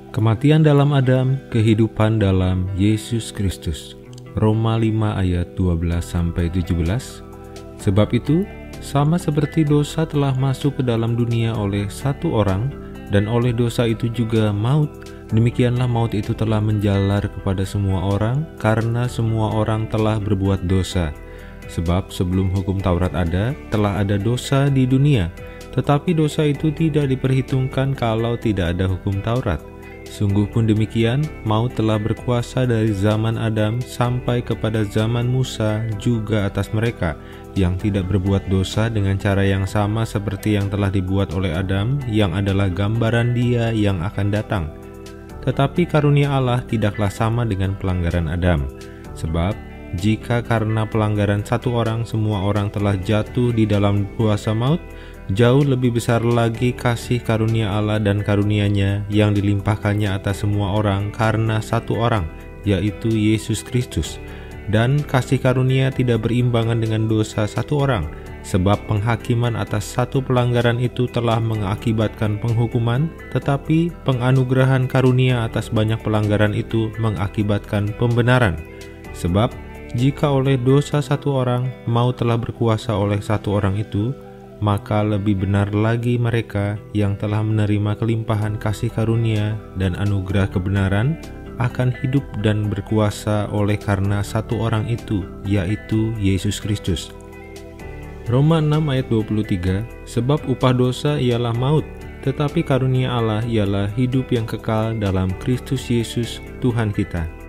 Kematian dalam Adam, kehidupan dalam Yesus Kristus. Roma 5 ayat 12-17. Sebab itu, sama seperti dosa telah masuk ke dalam dunia oleh satu orang, dan oleh dosa itu juga maut, demikianlah maut itu telah menjalar kepada semua orang, karena semua orang telah berbuat dosa. Sebab sebelum hukum Taurat ada, telah ada dosa di dunia, tetapi dosa itu tidak diperhitungkan kalau tidak ada hukum Taurat. Sungguh pun demikian, maut telah berkuasa dari zaman Adam sampai kepada zaman Musa juga atas mereka yang tidak berbuat dosa dengan cara yang sama seperti yang telah dibuat oleh Adam, yang adalah gambaran Dia yang akan datang. Tetapi karunia Allah tidaklah sama dengan pelanggaran Adam. Sebab jika karena pelanggaran satu orang semua orang telah jatuh di dalam kuasa maut, jauh lebih besar lagi kasih karunia Allah dan karunia-Nya yang dilimpahkannya atas semua orang karena satu orang, yaitu Yesus Kristus. Dan kasih karunia tidak berimbangan dengan dosa satu orang, sebab penghakiman atas satu pelanggaran itu telah mengakibatkan penghukuman, tetapi penganugerahan karunia atas banyak pelanggaran itu mengakibatkan pembenaran. Sebab jika oleh dosa satu orang maut telah berkuasa oleh satu orang itu, maka lebih benar lagi mereka yang telah menerima kelimpahan kasih karunia dan anugerah kebenaran akan hidup dan berkuasa oleh karena satu orang itu, yaitu Yesus Kristus. Roma 6 ayat 23, sebab upah dosa ialah maut, tetapi karunia Allah ialah hidup yang kekal dalam Kristus Yesus Tuhan kita.